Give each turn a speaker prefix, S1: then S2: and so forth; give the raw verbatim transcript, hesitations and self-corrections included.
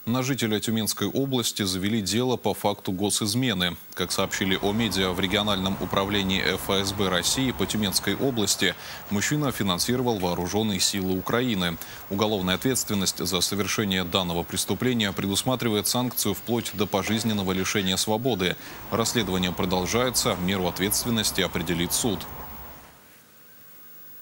S1: На жителя Тюменской области завели дело по факту госизмены. Как сообщили о медиа в региональном управлении эф а эс бэ России по Тюменской области, мужчина финансировал вооруженные силы Украины. Уголовная ответственность за совершение данного преступления предусматривает санкцию вплоть до пожизненного лишения свободы. Расследование продолжается, меру ответственности определит суд.